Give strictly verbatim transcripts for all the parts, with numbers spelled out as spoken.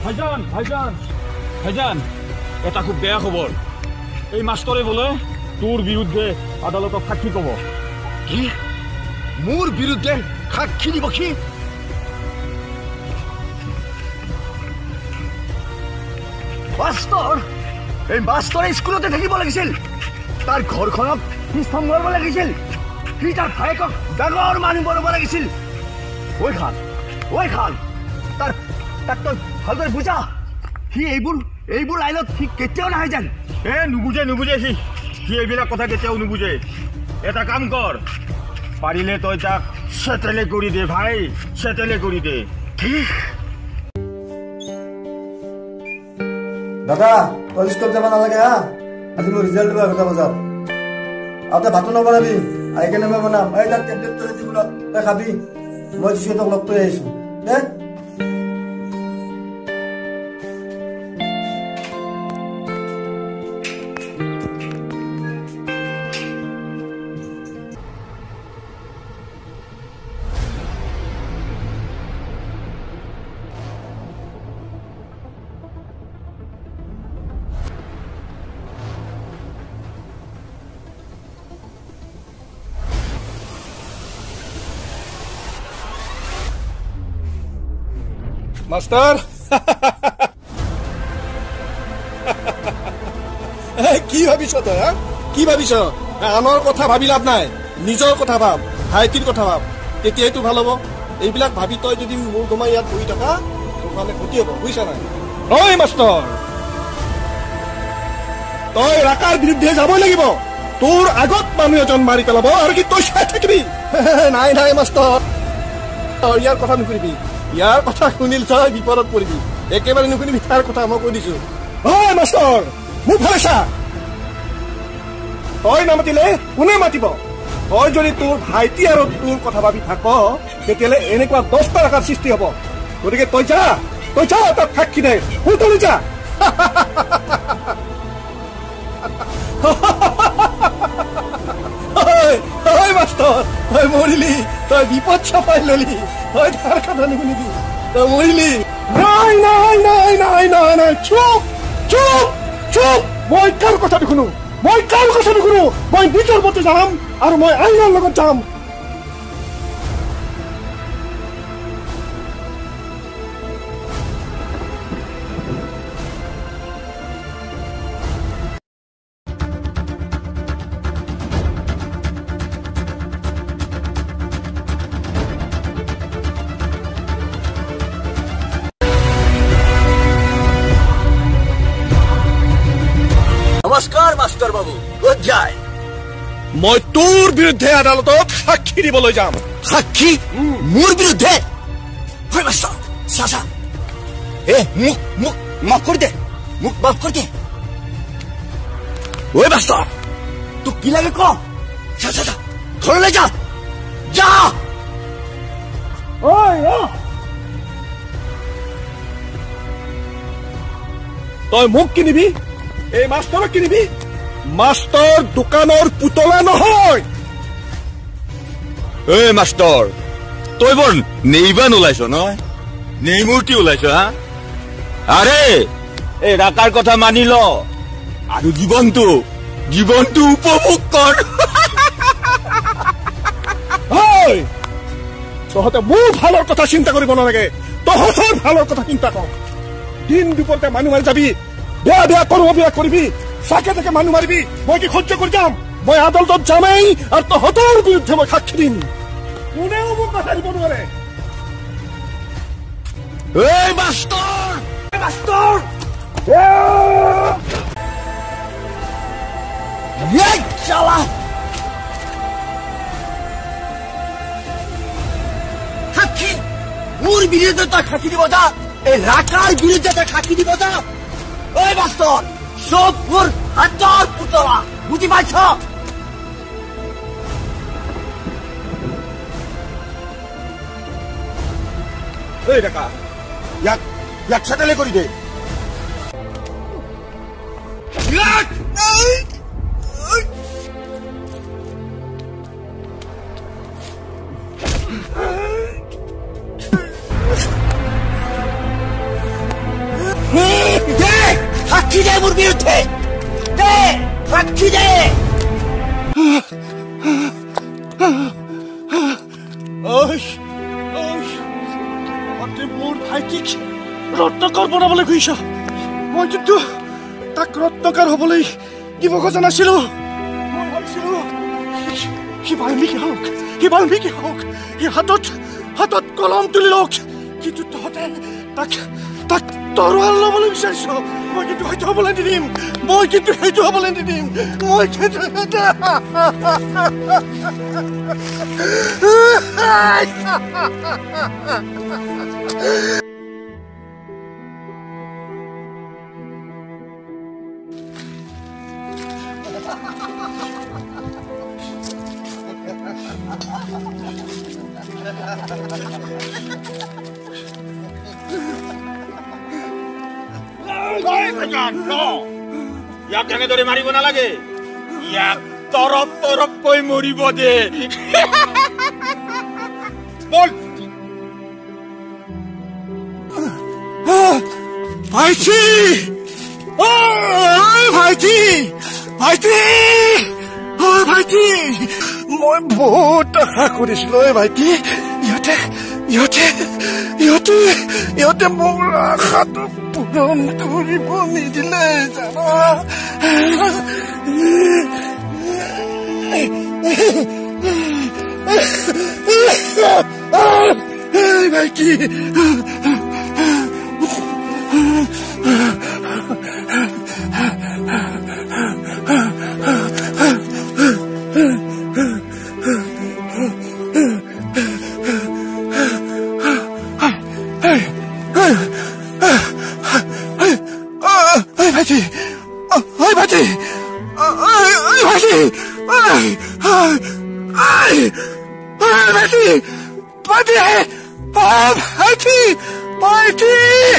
ভাইজান ভাইজান ভাইজান এটা খুব বেয়া খবর এই মাস্টরে বলে তোর বিরুদ্ধে আদালতত সাক্ষী কব কি মোর বিরুদ্ধে সাক্ষী দিব কি মাস্টৰ এই মাস্টৰে স্কুলতে থাকিব লাগিছিল তাৰ ঘৰখনক স্থান মাৰিব লাগিছিল সি তাৰ ভাইকক ডাঙৰ মানুহ বনাব লাগিছিল ঐ খান ঐ খান তাৰ তাক তই ভালদৰে বুজা সি এইবোৰ এইবোৰ লাইনত সি কেতিয়াও নাহে যেন এ নুবুজে নুবুজে সি সি এইবিলাক কথা কেতিয়াও নুবুজে এটা কাম কৰ পাৰিলে তই তাক চেটেলে কৰি দে ভাই চেটেলে কৰি দে কি দাদা তই স্কুল যাব নালাগে হা আজি মোৰ ৰিজাল্ট দিব এঘাৰটা বজাত আৰু তই ভাতো নবনাবি আহি কেনে মই বনাম এই তাক টেবলেট তই দিব তই খাবি মই সিহঁতক লগ কৰি আহিছোঁ দে মাস্টার কি ভাবিছ তই হা কি ভাবিছ আনৰ কথা ভাবি লাভ নাই নিজৰ কথা ভাব ভাইটিৰ কথা ভাব তেতিয়াইতো ভাল হ'ব এইবিলাক ভাবি তই যদি মোৰ তোমাৰ ইয়াত বহি থকা তোৰ কাৰণে ক্ষতি হ'ব বুজিছা নাই ঐ মাষ্টৰ তই ৰাকাৰ বিৰুদ্ধে যাবই লাগিব তোৰ আগত মানুহ এজন মাৰি পেলাব আৰু কি তই চাই থাকিবি নাই নাই মাষ্টৰ তই ইয়াৰ কথা নুশুনিবি ইয়াৰ কথা শুনিল তই বিপদত পৰিবি একেবাৰে নুশুনিবি তাৰ কথা মই কৈ দিছো ঐ মাষ্টৰ মোক ভালে চা তই নামাতিলে কোনে মাতিব তই যদি তোৰ ভাইটি আৰু তোৰ কথা ভাবি থাক তেতিয়াহ'লে এনেকুৱা দহটা ৰাখাৰ সৃষ্টি হ'ব গতিকে তই যা তই যা তাত সাক্ষী দে সোনকালে যা মাষ্টৰ তই মৰিলি তই বিপদ চাপাই ললি তই তাৰ কথা নুশুনিবি তই মৰিলি নাই নাই নাই নাই নাই নাই চুপ চুপ চুপ মই কাৰ কথা নুশুনো মই কাৰ কথা নুশুনো মই নিজৰ মতে যাম আৰু মই আইনৰ লগত যাম নমস্কাৰ মাষ্টৰ বাবু ক'ত যায় মই তোৰ বিৰুদ্ধে আদালতত সাক্ষী দিবলৈ যাম সাক্ষী মোৰ বিৰুদ্ধে হয় মাষ্টৰ চা চা এ মোক মোক মাফ কৰি দে মোক মাফ কৰি দে ঐ মাষ্টৰ তোক কি লাগে ক চা চা চা ঘৰলৈ যা যা ঐ তই মোক কিনিবি এই মাষ্টৰক কিনিবি মাষ্টৰ দোকানৰ পুতলা নহয় এ মাষ্টৰ তই বৰ নেইবান ওলাইছ নহয় নেইমূৰ্তি ওলাইছ হা আৰে এই ৰাকাৰ কথা মানি ল আৰু জীৱনটো জীৱনটো উপভোগ কৰ তহঁতে মোৰ ভালৰ কথা চিন্তা কৰিব নালাগে তহঁতৰ ভালৰ কথা চিন্তা কৰ দিন দুপৰতে মানুহ মাৰি যাবি বেয়া বেয়া কৰ্ম বেয়া কৰিবি চাকে তাকে মানুহ মাৰিবি মই কি সহ্য কৰি যাম মই আদালতত যামেই আৰু তহঁতৰ বিৰুদ্ধে মই সাক্ষী দিম কোনেও মোক কথা দিব নোৱাৰে এই মাষ্টৰ মাষ্টৰ চালা সাক্ষী মোৰ বিৰুদ্ধে তই সাক্ষী দিব যা এই ৰাকাৰ বিৰুদ্ধে তই সাক্ষী দিব যা ঐ মাষ্টৰ চব মোৰ হাতৰ পুতলা বুজি পাইছ এই ডেকা ইয়াক ইয়াক চেটেলে কৰি দে সাক্ষী দে মোৰ বিৰুদ্ধে দে সাক্ষী দে ওই ওই অতে মোৰ ভাইটিক ৰত্নকৰ বনাবলৈ গৈছা মই কিন্তু তাক ৰত্নকাৰ হ'বলৈ দিব খোজা নাছিলো মই ভাবিছিলো সি বাল্মীকি হওক সি বাল্মীকি হওক সি হাতত হাতত কলম তুলি লওক কিন্তু তহঁতে তাক তাক তৰোৱাল ল'বলৈ বিচাৰিছ মই কিন্তু সেইটো হ'বলৈ নিদিম মই কিন্তু সেইটো হ'বলৈ নিদিম মই কিন্তু ইয়াক এনেদৰে মাৰিব নালাগে ইয়াক তৰপ তৰপকৈ মৰিব দে বল ভাইটি ঐ ভাইটি ভাইটি ঐ ভাইটি মই বহুত আশা কৰিছিলো ঐ ভাইটি ইহঁতে ইহঁতে ইহঁতে ইহঁতে মোৰ আশাটো পূৰণ কৰিব নিদিলে জানা ভাইটি ভাইটি ঐ ভাইটি ঐ ভাইটি ভাইটি ভাইটি ভাইটি ভাইটি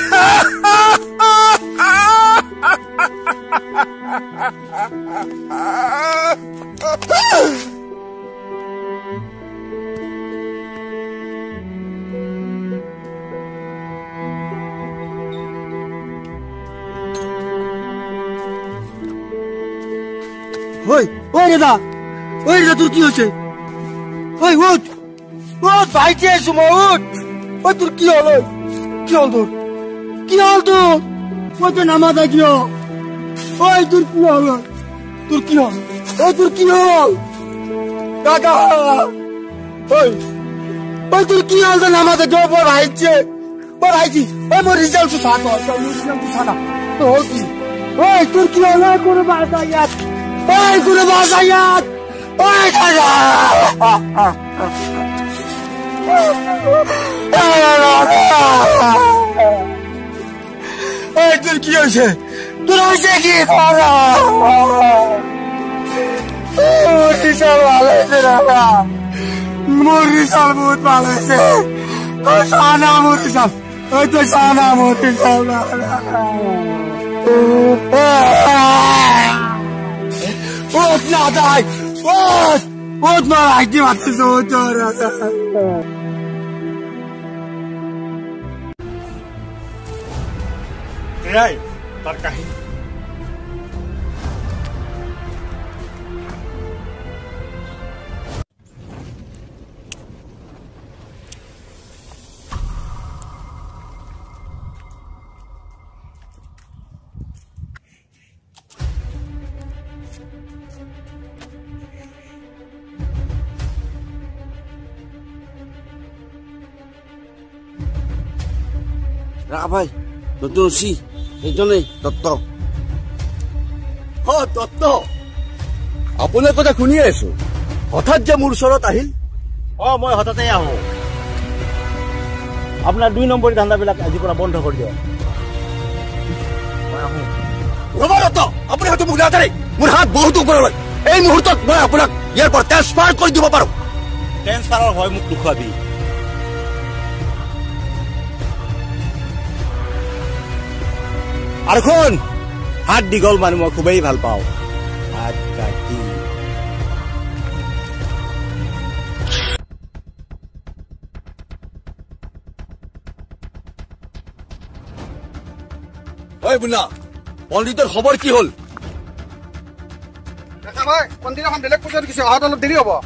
ওই ওই দাদা ওই দাদা তোর কি হয়েছে ওই উঠ উঠ ভাইটি আইসু মা উঠ ওই তোর কি হলো কি হল তোর কি হল তোর ওই তো নামাজ গিয়ে ওই তোর কি হলো তোর কি হল ওই তোর কি হল কাকা ওই ওই তোর কি হল তো নামাজ গিয়ে বড় আইছে বড় আইছি ওই মোর রিজাল্ট তো সাথ হয় মোর রিজাল্ট তো সাথ তো কি ওই তোর কি হলো কোন বাসা ইয়াত ওই কোন বাসা ইয়াত ওই কাকা ওই তোর কি হয়েছে তোর হয়েছে কি রিসাল ভালো হয়েছে দাদা মোর রিসাল বহুত ভালো হয়েছে ওই সানা মোর রিসাল ওই তো সানা মোর রিসাল ওঠ না দাই ওঠ ওঠ না রাখতে পারছিস ওঠ এরাই তার কাহিনী রাখা ভাই নতুন ওসি এইজনেই দত্ত অ দত্ত আপোনাৰ কথা শুনি আছো হঠাৎ যে মোৰ ওচৰত আহিল অ মই হঠাতে আহো আপোনাৰ দুই নম্বৰী ধান্দাবিলাক আজিৰ পৰা বন্ধ কৰি দিয়ক ৰ'ব দত্ত আপুনি হয়তো মোক নাজানে মোৰ হাত বহুত ওপৰলৈ এই মুহূৰ্তত মই আপোনাক ইয়াৰ পৰা ট্ৰেন্সফাৰ কৰি দিব পাৰো ট্ৰেন্সফাৰৰ হয় মোক দেখুৱাবি আৰু শুন হাত দীঘল মানুহ মই খুবেই ভাল পাওঁ হাত কাটি ঐ বুনা পণ্ডিতৰ খবৰ কি হ'ল? দেখা ভাই পণ্ডিত এখন বেলেগ পূজাত গৈছে, অহাত অলপ দেৰি হ'ব।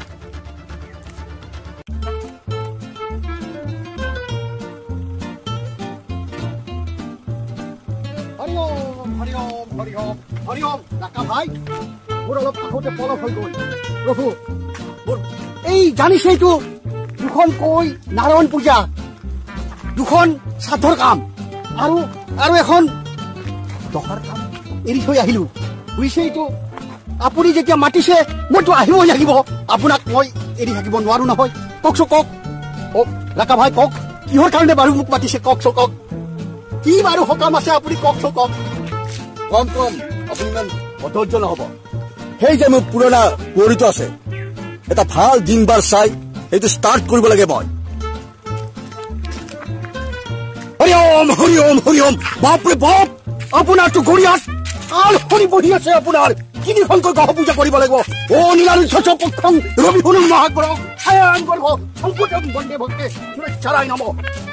হৰিওম হৰিওম হৰিওম হৰিওম। ডাকা ভাই মোৰ অলপ কাষতে পলস হৈ গ'ল। প্ৰভু এই জানিছে এইটো দুখন কৈ নাৰায়ণ পূজা, দুখন শ্ৰাদ্ধৰ কাম আৰু আৰু এখন দহাৰ কাম এৰি থৈ আহিলো। বুজিছে এইটো আপুনি যেতিয়া মাতিছে মইতো আহিবই লাগিব, আপোনাক মই এৰি থাকিব নোৱাৰো নহয়। কওকচোন কওক কওক ডাকা ভাই কওক কিহৰ কাৰণে বাৰু মোক মাতিছে কওকচোন কওক, কি বাৰু সকাম আছে আপুনি কওকচোন কওক। কম কম আপুনি ইমান অধৈৰ্য নহব। সেই যে মোৰ পুৰণা কুঁৱৰীটো আছে, এটা ভাল দিন বাৰ চাই সেইটো ষ্টাৰ্ট কৰিব লাগে মই। হৰিওম হৰিওম হৰিওম। বাপৰে বাপ আপোনাৰতো গৰিয়াত আল শনি বহি আছে। আপোনাৰ তিনিখনকৈ গ্ৰহ পূজা কৰিব লাগিব। অ নীলাঞ্চ পক্ষং ৰবি হনুম মহাগ্ৰহ ছায়ান গৰ্ভ সংকুটম বন্দে ভক্তে সুৰক্ষাৰাই নম।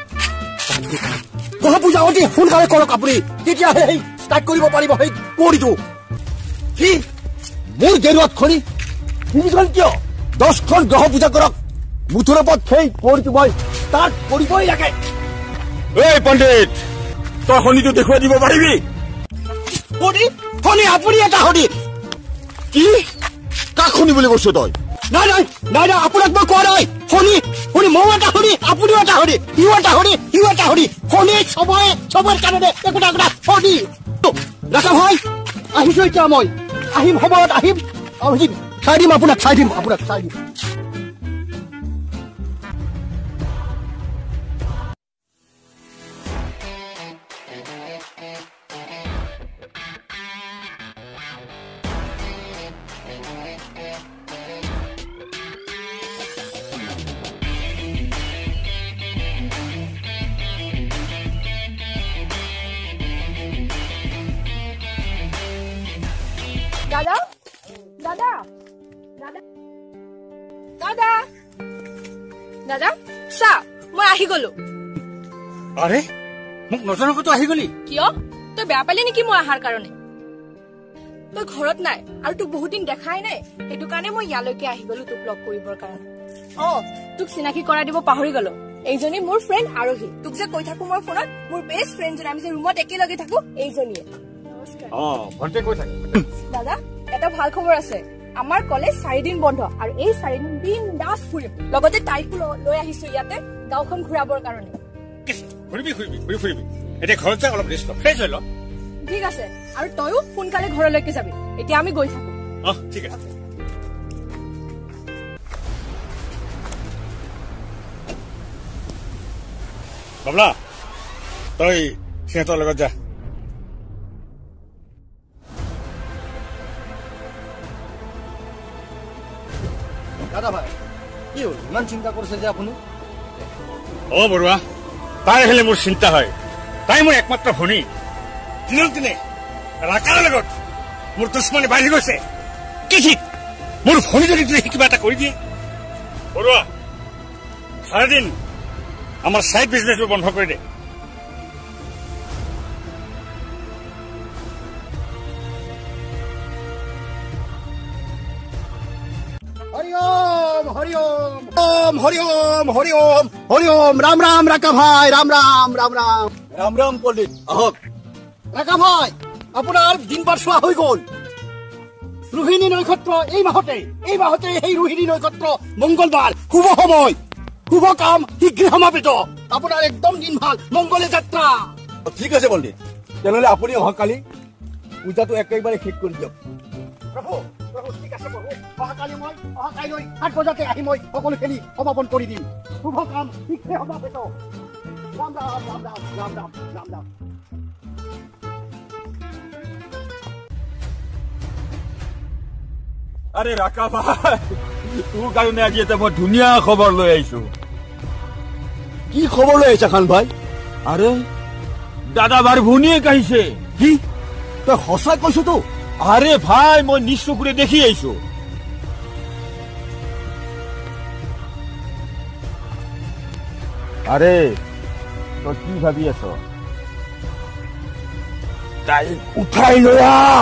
গ্ৰহ পূজা অতি সোনকালে কৰক আপুনি, তেতিয়াহে সেই ষ্টাৰ্ট কৰিব পাৰিব সেই কুঁৱৰীটো। কি মোৰ গেৰুৱাত খনি তিনিখন কিয়? দহখন গ্ৰহ পূজা কৰক, মুঠৰ ওপৰত সেই কুঁৱৰীটো মই ষ্টাৰ্ট কৰিবই লাগে। এই পণ্ডিত তই শনিটো দেখুৱাই দিব পাৰিবি? শনি শনি আপুনি এটা শনি। কি কাক শনি বুলি কৈছ তই? নাই নাই নাই নাই আপোনাক মই কোৱা নাই। শনি শনি ময়ো এটা শনি, আপুনিও এটা শনি, সিও এটা শনি, সিও এটা শনি। শনি চবৰে চবৰে কাৰণে একোটা একোটা শনি। ৰাখা ভাই আহিছো এতিয়া মই, আহিম সময়ত আহিম আহিম চাই দিম আপোনাক, চাই দিম আপোনাক চাই দিম। দাদা দাদা দাদা দাদা দাদা চা মই আহি গলো। আৰে মোক নজনাকতো আহি গলি? কিয় তই বেয়া পালি নেকি মই অহাৰ কাৰণে? তই ঘৰত নাই আৰু তোক বহুত দিন দেখাই নাই, সেইটো কাৰণে মই ইয়ালৈকে আহি গলো তোক লগ কৰিবৰ কাৰণে। অ তোক চিনাকি কৰাই দিব পাহৰি গলো, এইজনী মোৰ ফ্ৰেণ্ড আৰোহী। তোক যে কৈ থাকো মই ফোনত মোৰ বেষ্ট ফ্ৰেণ্ড জনী, আমি যে ৰুমত একেলগে থাকো এইজনীয়ে। অ ভণ্টি কৈ থাক। দাদা এটা ভাল খবৰ আছে, আমাৰ কলেজ চাৰিদিন বন্ধ আৰু এই চাৰিদিন বিন্দাছ ফুৰিম। লগতে তাইকো লৈ আহিছো ইয়াতে গাঁওখন ঘূৰাবৰ কাৰণে। ফুৰিবি ফুৰিবি ফুৰি ফুৰিবি এতিয়া ঘৰত যা, অলপ ৰেষ্ট ল, ফ্ৰেছ হৈ ল। ঠিক আছে আৰু তইও সোনকালে ঘৰলৈকে যাবি, এতিয়া আমি গৈ থাকো। অ ঠিক আছে। বাবলা তই সিহঁতৰ লগত যা। দাদা ভাই কি হ'ল ইমান চিন্তা কৰিছে যে আপুনি? অ বৰুৱা তাই আহিলে মোৰ চিন্তা হয়, তাই মোৰ একমাত্ৰ ভনী। দিনক দিনে ৰাকাৰ লগত মোৰ দুশ্মনী বাঢ়ি গৈছে। কি ঠিক মোৰ ভনী যদি কিবা এটা কৰি দিয়ে। বৰুৱা চাৰিদিন আমাৰ চাইড বিজনেছবোৰ বন্ধ কৰি দে। হৰিওম হৰিওম ওম হৰিওম হৰিওম হৰিওম। ৰাম ৰাম ৰাকা ভাই, ৰাম ৰাম ৰাম ৰাম ৰাম ৰাম পণ্ডিত আহক। ৰাকা ভাই আপোনাৰ দিন বাৰ চোৱা হৈ গ'ল। ৰোহিণী নক্ষত্ৰ এই মাহতে এই মাহতে সেই ৰোহিণী নক্ষত্ৰ মংগলবাৰ, শুভ সময়, শুভ কাম শীঘ্ৰে সমাপিত। আপোনাৰ একদম দিন ভাল, মংগলে যাত্ৰা। ঠিক আছে পণ্ডিত, তেনেহ'লে আপুনি অহাকালি পূজাটো একেবাৰে শেষ কৰি দিয়ক। প্ৰভু প্ৰভু ঠিক আছে প্ৰভু, অহাকালি মই অহাকাইলৈ সাত বজাতে আহি মই সকলোখিনি সমাপন কৰি দিম। শুভ কাম শীঘ্ৰে সমাপিত। ৰাম ৰাম ৰাম ৰাম ৰাম ৰাম ৰাম ৰাম। আৰে ৰাকা ভাই তোৰ কাৰণে আজি এটা মই ধুনীয়া খবৰ লৈ আহিছো। কি খবৰ লৈ আহিছা খান ভাই? আৰে দাদা বাৰ ভনীয়েক আহিছে। কি তই সঁচাই কৈছো তো? আৰে ভাই মই নিজ চকুৰে দেখি আহিছো। আৰে তই কি ভাবি আছ? তাইক উঠাই লৈ আহ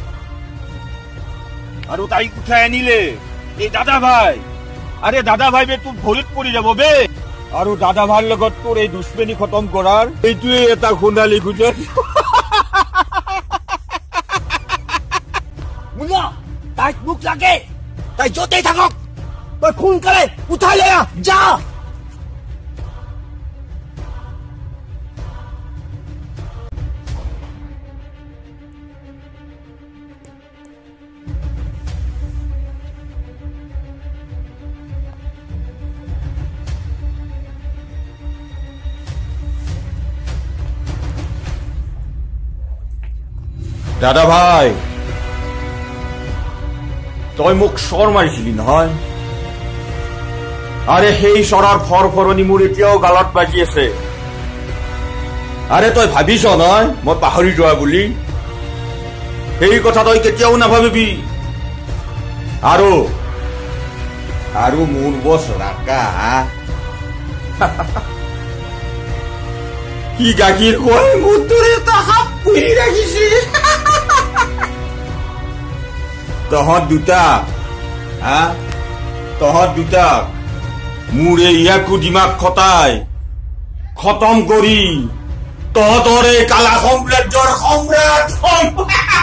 আৰু তাইক উঠাই আনিলে এই দাদা ভাই আৰে দাদা ভাই বে তোৰ ভৰিত পৰি যাব বে আৰু দাদা ভাইৰ লগত তোৰ এই দুশ্মনী খতম কৰাৰ এইটোৱে এটা সোণালী সুযোগ মুন্না তাইক মোক লাগে তাই য'তেই থাকক তই সোনকালে উঠাই লৈ আহ যা দাদা ভাই তই মোক চৰ মাৰিছিলি নহয় আৰে সেই চৰাৰ ফৰফৰণি মোৰ এতিয়াও গালত বাজি আছে আৰে তই ভাবিছ নহয় মই পাহৰি যোৱা বুলি সেই কথা তই কেতিয়াও নাভাবিবি আৰু আৰু মোৰ বছ ৰাকা কি গাখীৰ কয় মোৰ দৰে এটা সাপ পুহি ৰাখিছে তহঁত দুটা হা তহঁত দুটা মোৰ এই ইয়াকো দিমাগ খটাই খতম কৰি তহঁতৰ এই কালা সম্ৰাজ্যৰ সম্ৰাট